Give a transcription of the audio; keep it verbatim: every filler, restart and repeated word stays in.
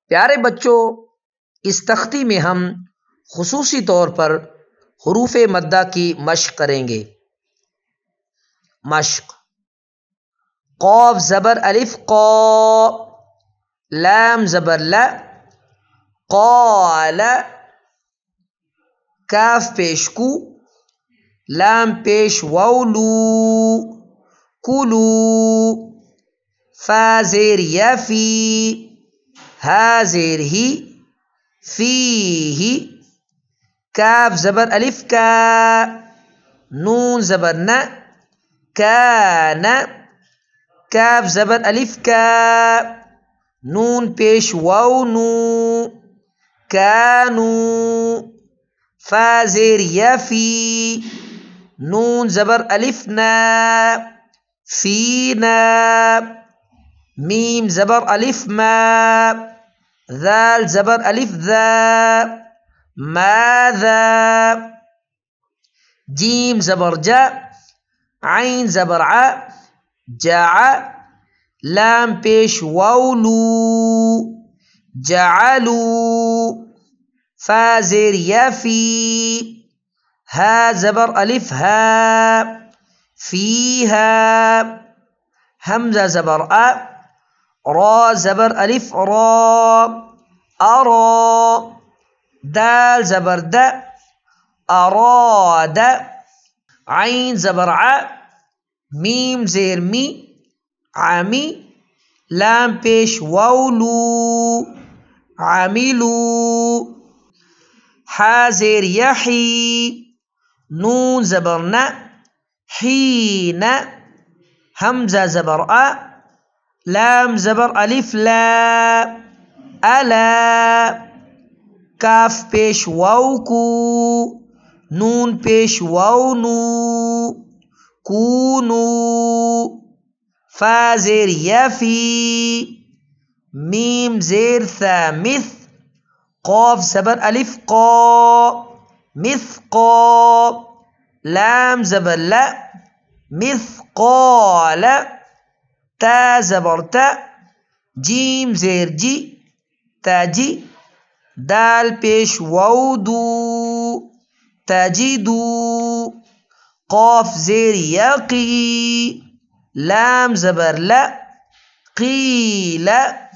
پیارے بچوں، اس تختی میں ہم خصوصی طور پر حروف مدہ کی مشق کریں گے۔ مشق: قاف زبر الف قا، لام زبر لا، قال، کاف پیش کو، لام پیش وولو، کلو، فا زیر یا فی، ہا زیر ہی، فیہ، کاف زبر الف کا، نون زبر نہ، کان، کاف زبر الف کا، نون پیش واو نو، کانو، فا زیر یا فی، نون زبر الف نا، فینا، میم زبر الف ما، ذال زبر الف ذا، ماذا، جیم زبر جا، عین زبر ع، جع، لام پیش وولو، جعلو، فا زیر یا فی، ہا زبر الف ہا، فیہا، حمزہ زبر آ، را زبر الف را، ارا، دال زبر د، اراد، عین زبر ع، میم زیر می، عمی، لام پیش وولو، عملو، حا زیر یحی، نون زبر ن، حین، حمزہ زبر آ، لام زبر الف لا، الا، کاف پیش واو کو، نون پیش واو نو، کونو، فا زیر یا فی، میم زیر ثا مث، قاف زبر الف قا، مثقا، لام زبر لا، مثقال، تا زبر تا، جیم زیر جی، تاجی، دال پیش واو دو، تجدو، قاف زیر یقی، لام زبر لا، قیل،